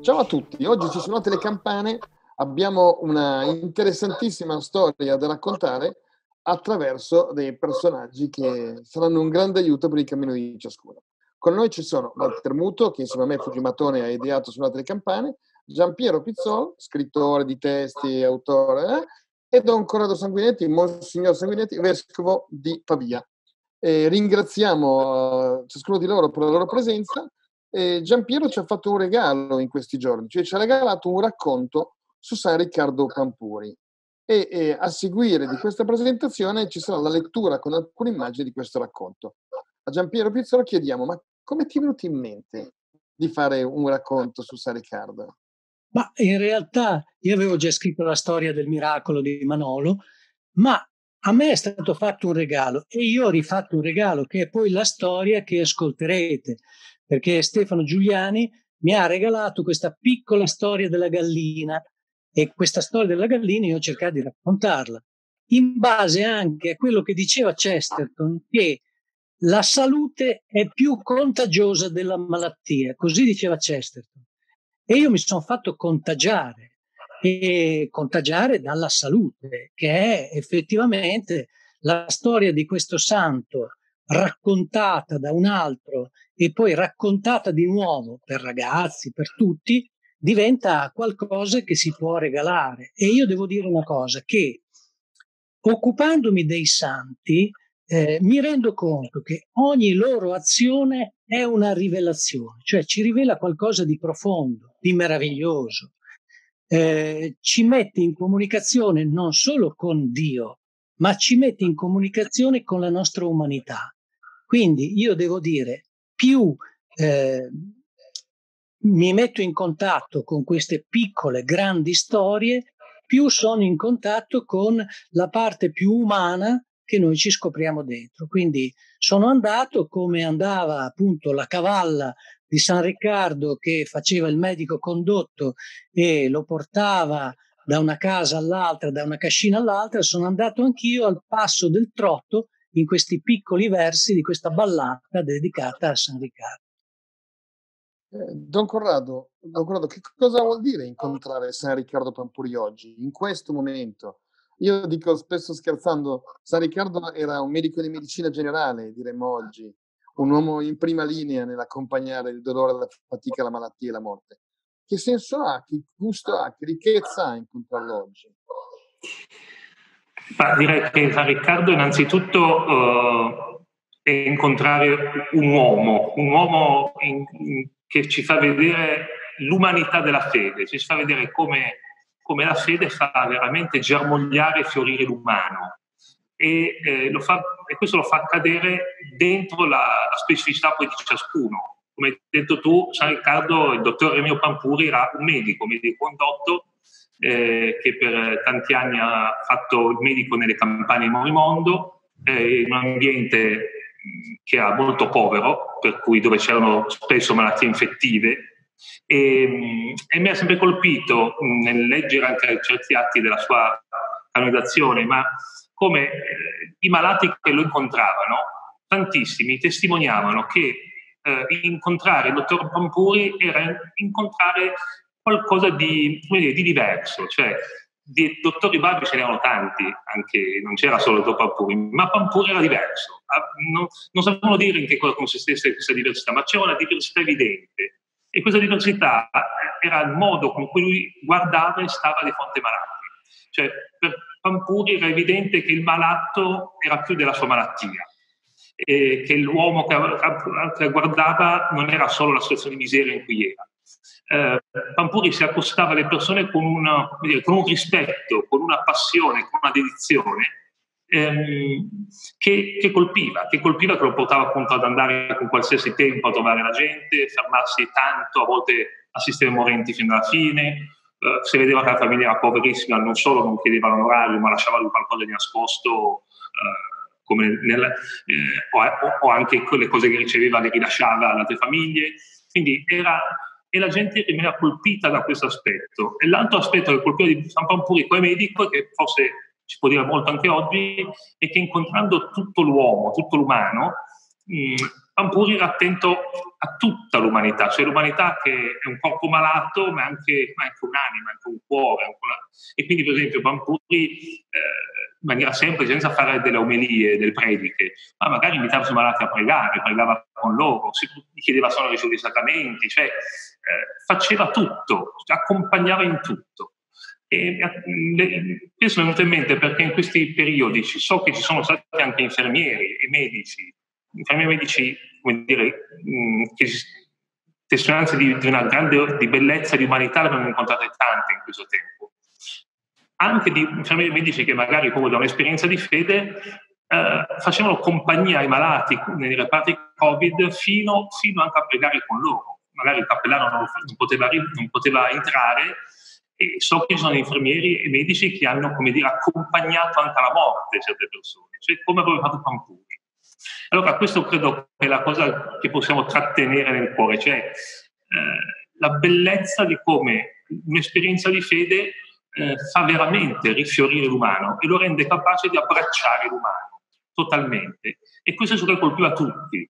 Ciao a tutti, oggi ci suonate le campane, abbiamo una interessantissima storia da raccontare attraverso dei personaggi che saranno un grande aiuto per il cammino di ciascuno. Con noi ci sono Walter Muto, che insieme a me Fugimatone ha ideato Suonate le campane, Giampiero Pizzol, scrittore di testi, autore, e Don Corrado Sanguinetti, Monsignor Sanguinetti, vescovo di Pavia. Ringraziamo ciascuno di loro per la loro presenza. Giampiero ci ha fatto un regalo in questi giorni, cioè ci ha regalato un racconto su San Riccardo Pampuri e a seguire di questa presentazione ci sarà la lettura con alcune immagini di questo racconto. A Giampiero Pizzolo chiediamo: ma come ti è venuto in mente di fare un racconto su San Riccardo? Ma in realtà io avevo già scritto la storia del miracolo di Manolo, ma a me è stato fatto un regalo e io ho rifatto un regalo che è poi la storia che ascolterete, perché Stefano Giuliani mi ha regalato questa piccola storia della gallina e questa storia della gallina io ho cercato di raccontarla, in base anche a quello che diceva Chesterton, che la salute è più contagiosa della malattia, così diceva Chesterton. E io mi sono fatto contagiare, e contagiare dalla salute, che è effettivamente la storia di questo santo raccontata da un altro e poi raccontata di nuovo per ragazzi, per tutti, diventa qualcosa che si può regalare. E io devo dire una cosa, che occupandomi dei santi, mi rendo conto che ogni loro azione è una rivelazione, cioè ci rivela qualcosa di profondo, di meraviglioso, ci mette in comunicazione non solo con Dio, ma ci mette in comunicazione con la nostra umanità. Quindi io devo dire, più eh, mi metto in contatto con queste piccole, grandi storie, più sono in contatto con la parte più umana che noi ci scopriamo dentro. Quindi sono andato come andava appunto la cavalla di San Riccardo che faceva il medico condotto e lo portava da una casa all'altra, da una cascina all'altra, sono andato anch'io al passo del trotto in questi piccoli versi di questa ballata dedicata a San Riccardo. Don Corrado, che cosa vuol dire incontrare San Riccardo Pampuri oggi, in questo momento? Io dico spesso scherzando, San Riccardo era un medico di medicina generale, diremmo oggi, un uomo in prima linea nell'accompagnare il dolore, la fatica, la malattia e la morte. Che senso ha, che gusto ha, che ricchezza ha incontrarlo oggi? Ma direi che San Riccardo innanzitutto è incontrare un uomo che ci fa vedere l'umanità della fede, ci fa vedere come la fede fa veramente germogliare e fiorire l'umano. E questo lo fa accadere dentro la specificità poi di ciascuno. Come hai detto tu, San Riccardo, il dottor Remio Pampuri era un medico condotto, che per tanti anni ha fatto il medico nelle campagne di Morimondo, in un ambiente che era molto povero, per cui dove c'erano spesso malattie infettive, e mi ha sempre colpito nel leggere anche certi atti della sua canonizzazione, ma come i malati che lo incontravano, tantissimi testimoniavano che incontrare il dottor Pampuri era incontrare qualcosa di diverso, cioè di dottori Babbi ce n'erano tanti, anche non c'era solo il dottor Pampuri, ma Pampuri era diverso. Non sapevano dire in che cosa consistesse questa diversità, ma c'era una diversità evidente, e questa diversità era il modo con cui lui guardava e stava di fronte ai malati. Cioè, per Pampuri era evidente che il malato era più della sua malattia, e che l'uomo che guardava non era solo la situazione di miseria in cui era. Pampuri si accostava alle persone con un rispetto, con una passione, con una dedizione che colpiva, che lo portava appunto ad andare con qualsiasi tempo a trovare la gente, fermarsi tanto, a volte assistere morenti fino alla fine. Se vedeva che la famiglia era poverissima, non solo non chiedeva l'onorario, ma lasciava lui qualcosa di nascosto, o anche quelle cose che riceveva le rilasciava alle altre famiglie. Quindi e la gente rimaneva colpita da questo aspetto. E l'altro aspetto che colpiva di San Pampuri come medico, che forse si può dire molto anche oggi, è che incontrando tutto l'uomo, tutto l'umano, Pampuri era attento a tutta l'umanità, cioè l'umanità che è un corpo malato, ma anche un'anima, anche un cuore. E quindi, per esempio, Pampuri, in maniera semplice, senza fare delle omelie, delle prediche, ma magari invitava i suoi malati a pregare, pregava con loro, gli chiedeva solo i suoi sacramenti, cioè faceva tutto, accompagnava in tutto. E questo mi è venuto in mente perché in questi periodi so che ci sono stati anche infermieri e medici, come dire, che testimonianze di una grande di bellezza e di umanità le abbiamo incontrate tante in questo tempo. Anche di infermieri e medici che magari proprio da un'esperienza di fede facevano compagnia ai malati nei reparti Covid fino anche a pregare con loro. Magari il cappellano non poteva entrare, e so che ci sono infermieri e medici che hanno, come dire, accompagnato anche alla morte certe persone, cioè come aveva fatto Pampuri. Allora questo credo che è la cosa che possiamo trattenere nel cuore, cioè la bellezza di come un'esperienza di fede fa veramente rifiorire l'umano e lo rende capace di abbracciare l'umano totalmente. E questo è ciò che colpiva tutti.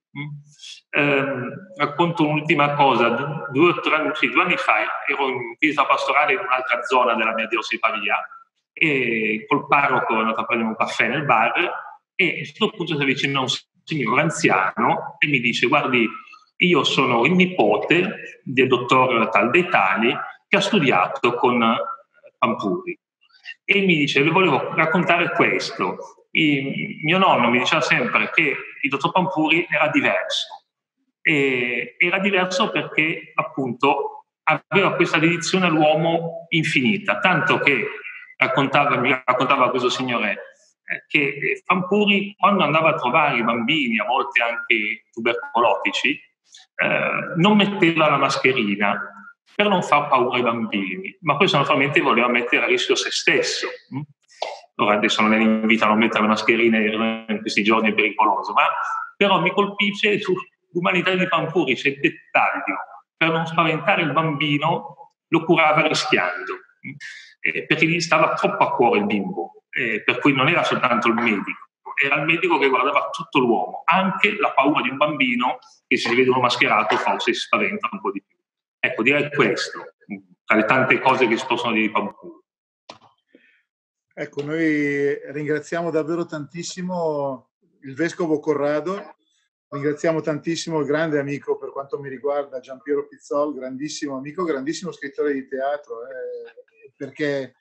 Racconto un'ultima cosa. 2 anni fa ero in visita pastorale in un'altra zona della mia diocesi di Pavia e col parroco ero andato a prendere un caffè nel bar e a un certo punto si avvicina un signore anziano e mi dice: guardi, io sono il nipote del dottor tal dei tali che ha studiato con Pampuri. E mi dice: le volevo raccontare questo. Mio nonno mi diceva sempre che il dottor Pampuri era diverso. E era diverso perché appunto aveva questa dedizione all'uomo infinita, tanto che mi raccontava questo signore che Pampuri, quando andava a trovare i bambini, a volte anche tubercolotici, non metteva la mascherina per non far paura ai bambini, ma questo naturalmente voleva mettere a rischio se stesso. Ora adesso non è invito a non mettere le mascherine in questi giorni, è pericoloso, ma però mi colpisce sull'umanità di Pampuri, c'è il dettaglio. Per non spaventare il bambino lo curava rischiando, perché gli stava troppo a cuore il bimbo, per cui non era soltanto il medico, era il medico che guardava tutto l'uomo, anche la paura di un bambino che se si vede uno mascherato forse si spaventa un po' di più. Ecco, direi questo, tra le tante cose che si possono dire di Pampuri. Ecco, noi ringraziamo davvero tantissimo il Vescovo Corrado, ringraziamo tantissimo il grande amico, per quanto mi riguarda, Giampiero Pizzol, grandissimo amico, grandissimo scrittore di teatro, perché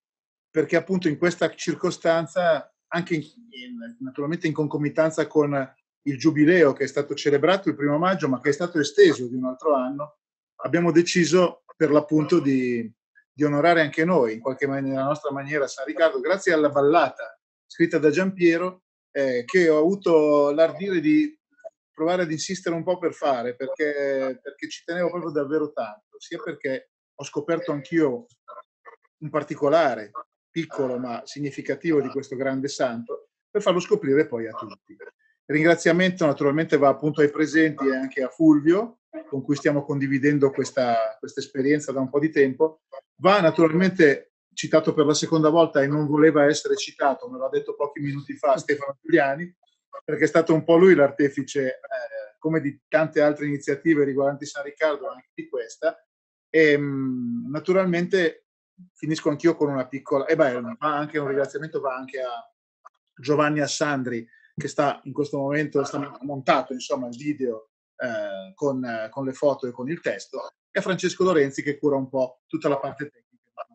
appunto in questa circostanza, anche naturalmente in concomitanza con il giubileo che è stato celebrato il 1° maggio, ma che è stato esteso di un altro anno, abbiamo deciso per l'appunto di onorare anche noi, in qualche maniera, nella nostra maniera, San Riccardo, grazie alla ballata scritta da Giampiero, che ho avuto l'ardire di provare ad insistere un po' per fare, perché ci tenevo proprio davvero tanto, sia perché ho scoperto anch'io un particolare, piccolo ma significativo di questo grande santo, per farlo scoprire poi a tutti. Il ringraziamento naturalmente va appunto ai presenti e anche a Fulvio, con cui stiamo condividendo questa esperienza da un po' di tempo. Va naturalmente citato per la seconda volta e non voleva essere citato, me l'ha detto pochi minuti fa Stefano Giuliani, perché è stato un po' lui l'artefice, come di tante altre iniziative riguardanti San Riccardo, anche di questa. E naturalmente finisco anch'io con una piccola... anche un ringraziamento va anche a Giovanni Assandri, che sta in questo momento, sta montato insomma il video con le foto e con il testo, e a Francesco Lorenzi che cura un po' tutta la parte tecnica.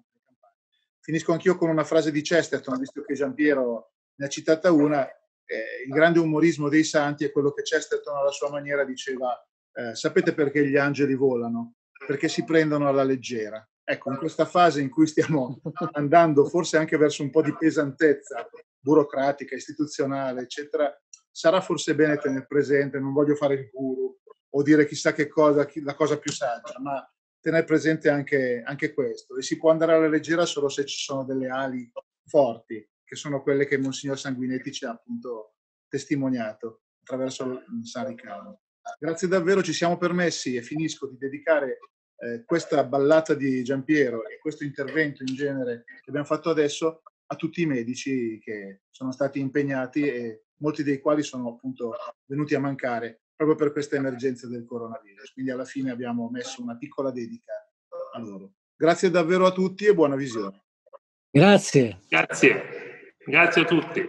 Finisco anch'io con una frase di Chesterton, visto che Giampiero ne ha citata una. Il grande umorismo dei santi è quello che Chesterton alla sua maniera diceva: sapete perché gli angeli volano? Perché si prendono alla leggera. Ecco, in questa fase in cui stiamo andando forse anche verso un po' di pesantezza burocratica, istituzionale, eccetera, sarà forse bene tenere presente, non voglio fare il guru o dire chissà che cosa, la cosa più saggia, ma tenere presente anche questo. E si può andare alla leggera solo se ci sono delle ali forti, che sono quelle che Monsignor Sanguinetti ci ha appunto testimoniato attraverso San Riccardo. Grazie davvero, ci siamo permessi, e finisco, di dedicare questa ballata di Giampiero e questo intervento in genere che abbiamo fatto adesso a tutti i medici che sono stati impegnati e molti dei quali sono appunto venuti a mancare proprio per questa emergenza del coronavirus. Quindi alla fine abbiamo messo una piccola dedica a loro. Grazie davvero a tutti e buona visione. Grazie. Grazie a tutti.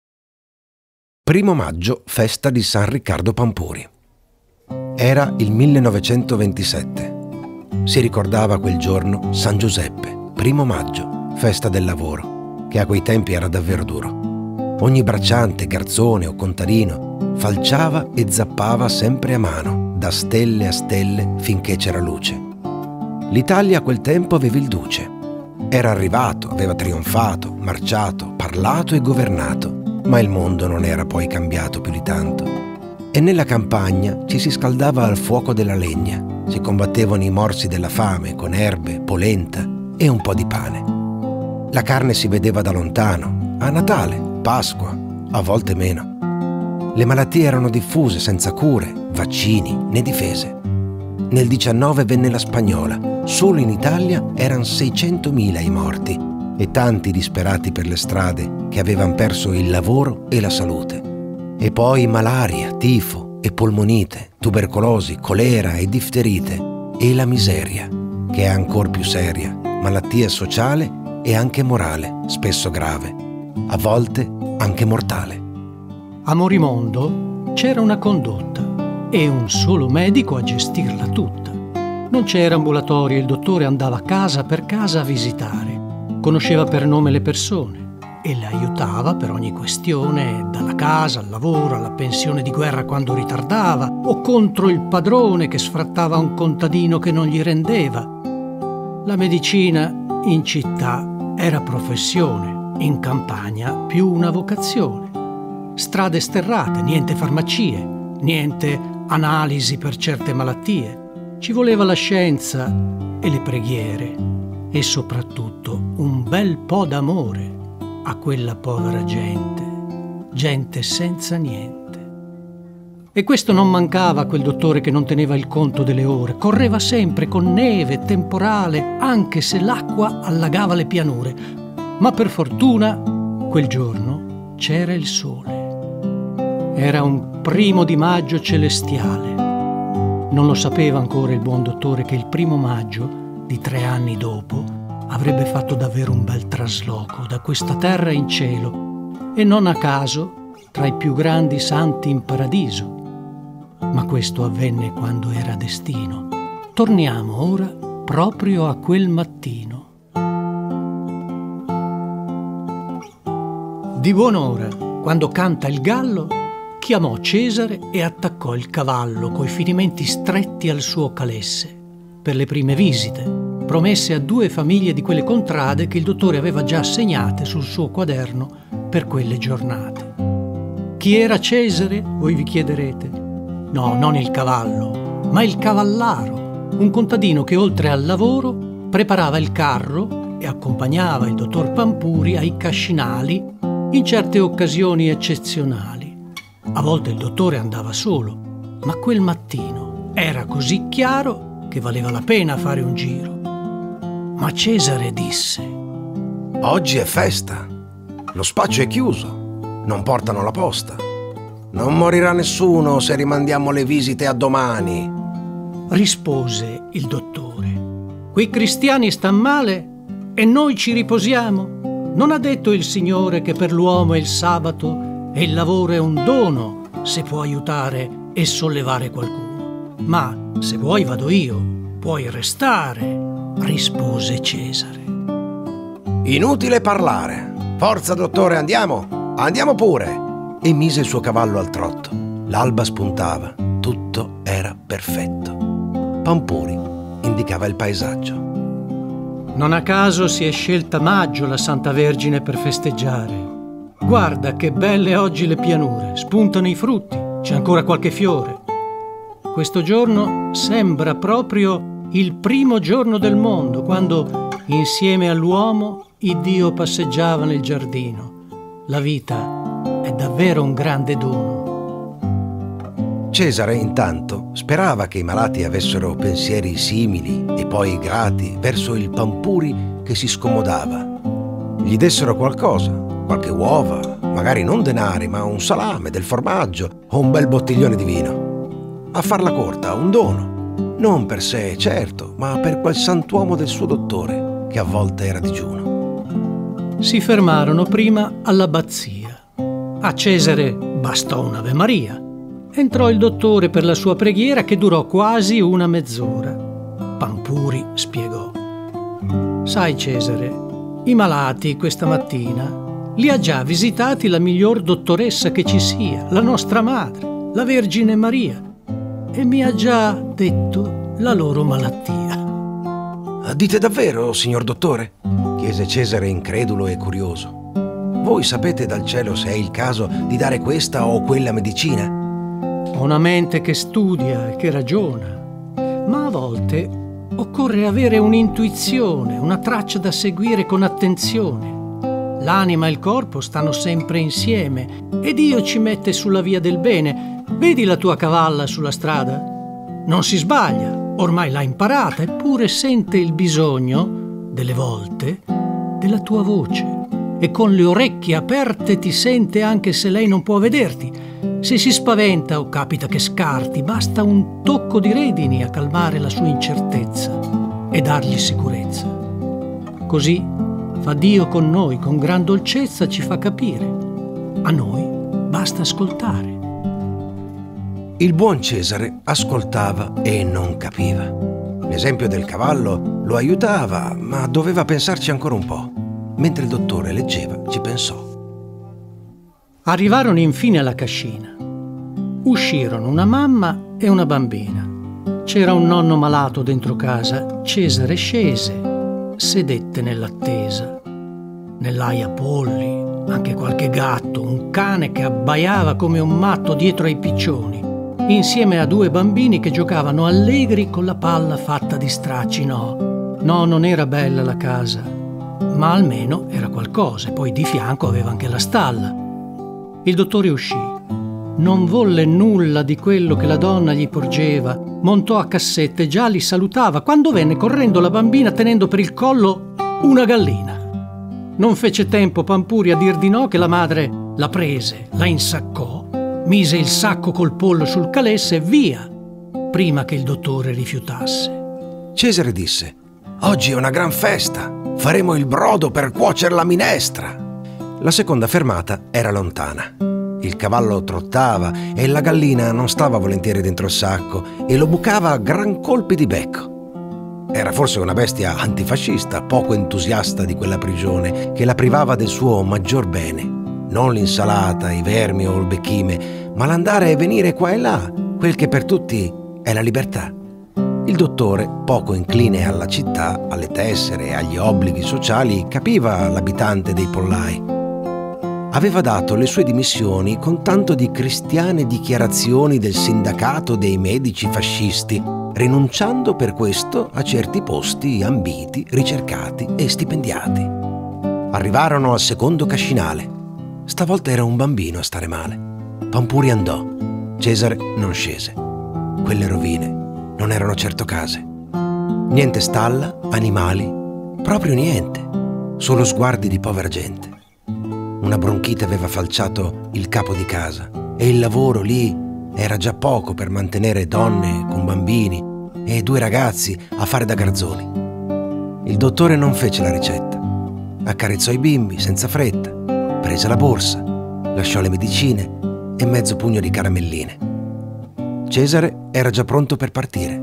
1° maggio, festa di San Riccardo Pampuri. Era il 1927. Si ricordava quel giorno San Giuseppe, 1° maggio, festa del lavoro, che a quei tempi era davvero duro. Ogni bracciante, garzone o contadino falciava e zappava sempre a mano, da stelle a stelle finché c'era luce. L'Italia a quel tempo aveva il duce. Era arrivato, aveva trionfato, marciato, parlato e governato, ma il mondo non era poi cambiato più di tanto. E nella campagna ci si scaldava al fuoco della legna, si combattevano i morsi della fame con erbe, polenta e un po' di pane. La carne si vedeva da lontano, a Natale, Pasqua, a volte meno. Le malattie erano diffuse senza cure, vaccini né difese. Nel 19 venne la spagnola. Solo in Italia erano 600.000 i morti e tanti disperati per le strade che avevano perso il lavoro e la salute. E poi malaria, tifo e polmonite, tubercolosi, colera e difterite e la miseria, che è ancor più seria, malattia sociale e anche morale, spesso grave, a volte anche mortale. A Morimondo c'era una condotta e un solo medico a gestirla tutta. Non c'era ambulatorio, il dottore andava casa per casa a visitare. Conosceva per nome le persone e le aiutava per ogni questione, dalla casa al lavoro, alla pensione di guerra quando ritardava, o contro il padrone che sfrattava un contadino che non gli rendeva. La medicina in città era professione, in campagna più una vocazione. Strade sterrate, niente farmacie, niente analisi per certe malattie. Ci voleva la scienza e le preghiere e soprattutto un bel po' d'amore a quella povera gente senza niente. E questo non mancava a quel dottore che non teneva il conto delle ore, correva sempre con neve, temporale, anche se l'acqua allagava le pianure. Ma per fortuna quel giorno c'era il sole. Era un 1° maggio celestiale. Non lo sapeva ancora il buon dottore che il 1° maggio di 3 anni dopo avrebbe fatto davvero un bel trasloco da questa terra in cielo, e non a caso tra i più grandi santi in paradiso. Ma questo avvenne quando era destino. Torniamo ora proprio a quel mattino. Di buon'ora, quando canta il gallo, chiamò Cesare e attaccò il cavallo coi finimenti stretti al suo calesse per le prime visite, promesse a 2 famiglie di quelle contrade che il dottore aveva già assegnate sul suo quaderno per quelle giornate. Chi era Cesare, voi vi chiederete? No, non il cavallo, ma il cavallaro, un contadino che oltre al lavoro preparava il carro e accompagnava il dottor Pampuri ai cascinali in certe occasioni eccezionali. A volte il dottore andava solo, ma quel mattino era così chiaro che valeva la pena fare un giro. Ma Cesare disse: Oggi è festa, lo spaccio è chiuso, non portano la posta. Non morirà nessuno se rimandiamo le visite a domani. Rispose il dottore: quei cristiani stan male e noi ci riposiamo. Non ha detto il Signore che per l'uomo è il sabato e il lavoro è un dono se può aiutare e sollevare qualcuno? Ma se vuoi vado io, puoi restare, rispose Cesare. Inutile parlare. Forza dottore, andiamo, andiamo pure. E mise il suo cavallo al trotto. L'alba spuntava, tutto era perfetto. Pampuri indicava il paesaggio. Non a caso si è scelta maggio la Santa Vergine per festeggiare. Guarda che belle oggi le pianure, spuntano i frutti, c'è ancora qualche fiore. Questo giorno sembra proprio il primo giorno del mondo, quando insieme all'uomo il Dio passeggiava nel giardino. La vita è davvero un grande dono. Cesare, intanto, sperava che i malati avessero pensieri simili e poi grati verso il Pampuri che si scomodava. Gli dessero qualcosa, qualche uova, magari non denari, ma un salame, del formaggio o un bel bottiglione di vino. a farla corta, un dono. Non per sé, certo, ma per quel santuomo del suo dottore, che a volte era digiuno. Si fermarono prima all'abbazia. A Cesare bastò un'Ave Maria. Entrò il dottore per la sua preghiera che durò quasi una mezz'ora. Pampuri spiegò: «Sai, Cesare, i malati questa mattina li ha già visitati la miglior dottoressa che ci sia, la nostra madre, la Vergine Maria, e mi ha già detto la loro malattia». «Dite davvero, signor dottore?» chiese Cesare incredulo e curioso. «Voi sapete dal cielo se è il caso di dare questa o quella medicina?» «Ho una mente che studia e che ragiona, ma a volte occorre avere un'intuizione, una traccia da seguire con attenzione. L'anima e il corpo stanno sempre insieme e Dio ci mette sulla via del bene. Vedi la tua cavalla sulla strada? Non si sbaglia, ormai l'ha imparata, eppure sente il bisogno, delle volte, della tua voce. E con le orecchie aperte ti sente anche se lei non può vederti. Se si spaventa o capita che scarti, basta un tocco di redini a calmare la sua incertezza e dargli sicurezza. Così fa Dio con noi, con gran dolcezza ci fa capire. A noi basta ascoltare». Il buon Cesare ascoltava e non capiva. L'esempio del cavallo lo aiutava, ma doveva pensarci ancora un po'. Mentre il dottore leggeva, ci pensò. Arrivarono infine alla cascina. Uscirono una mamma e una bambina. C'era un nonno malato dentro casa. Cesare scese, sedette nell'attesa. Nell'aia polli, anche qualche gatto, un cane che abbaiava come un matto dietro ai piccioni, insieme a 2 bambini che giocavano allegri con la palla fatta di stracci. No, non era bella la casa, ma almeno era qualcosa, e poi di fianco aveva anche la stalla. Il dottore uscì. Non volle nulla di quello che la donna gli porgeva, montò a cassette, già li salutava, quando venne correndo la bambina tenendo per il collo una gallina. Non fece tempo Pampuri a dir di no che la madre la prese, la insaccò, mise il sacco col pollo sul calesse e via, prima che il dottore rifiutasse. Cesare disse: «Oggi è una gran festa, faremo il brodo per cuocere la minestra». La seconda fermata era lontana. Il cavallo trottava e la gallina non stava volentieri dentro il sacco e lo bucava a gran colpi di becco. Era forse una bestia antifascista, poco entusiasta di quella prigione che la privava del suo maggior bene. Non l'insalata, i vermi o il becchime, ma l'andare e venire qua e là, quel che per tutti è la libertà. Il dottore, poco incline alla città, alle tessere e agli obblighi sociali, capiva l'abitante dei pollai. Aveva dato le sue dimissioni con tanto di cristiane dichiarazioni del sindacato dei medici fascisti, rinunciando per questo a certi posti ambiti, ricercati e stipendiati. Arrivarono al secondo cascinale. Stavolta era un bambino a stare male. Pampuri andò. Cesare non scese. Quelle rovine non erano certo case. Niente stalla, animali, proprio niente. Solo sguardi di povera gente. Una bronchite aveva falciato il capo di casa e il lavoro lì era già poco per mantenere donne con bambini e 2 ragazzi a fare da garzoni. Il dottore non fece la ricetta. Accarezzò i bimbi senza fretta, prese la borsa, lasciò le medicine e mezzo pugno di caramelline. Cesare era già pronto per partire.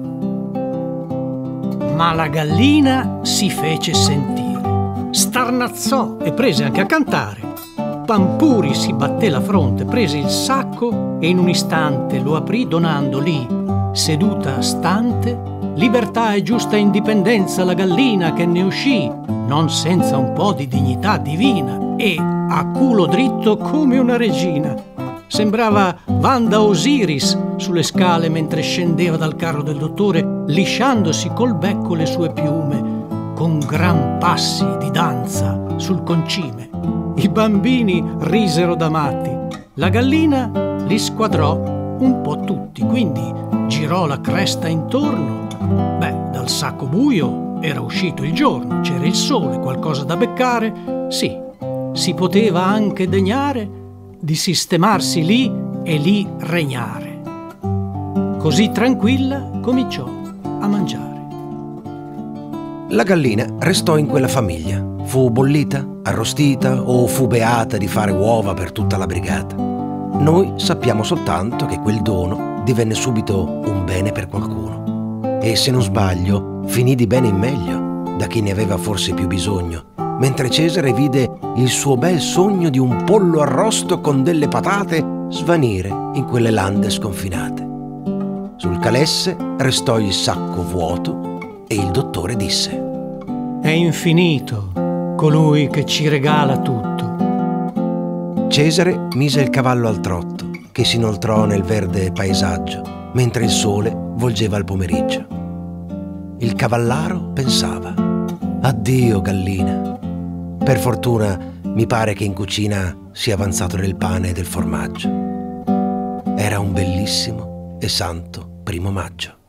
Ma la gallina si fece sentire, starnazzò e prese anche a cantare. Pampuri si batté la fronte, prese il sacco e in un istante lo aprì donando lì, seduta stante, libertà e giusta indipendenza alla gallina che ne uscì, non senza un po' di dignità divina e a culo dritto come una regina. Sembrava Vanda Osiris sulle scale mentre scendeva dal carro del dottore, lisciandosi col becco le sue piume, con gran passi di danza sul concime. I bambini risero da matti. La gallina li squadrò un po' tutti, quindi girò la cresta intorno. Dal sacco buio era uscito il giorno, c'era il sole, qualcosa da beccare. Sì, si poteva anche degnare di sistemarsi lì e lì regnare. Così tranquilla cominciò a mangiare. La gallina restò in quella famiglia. Fu bollita, arrostita o fu beata di fare uova per tutta la brigata. Noi sappiamo soltanto che quel dono divenne subito un bene per qualcuno. E se non sbaglio, finì di bene in meglio da chi ne aveva forse più bisogno, mentre Cesare vide il suo bel sogno di un pollo arrosto con delle patate svanire in quelle lande sconfinate. Sul calesse restò il sacco vuoto e il dottore disse: È infinito colui che ci regala tutto. Cesare mise il cavallo al trotto, che si inoltrò nel verde paesaggio, mentre il sole volgeva al pomeriggio. Il cavallaro pensava: addio gallina. Per fortuna mi pare che in cucina sia avanzato del pane e del formaggio. Era un bellissimo e santo 1° maggio.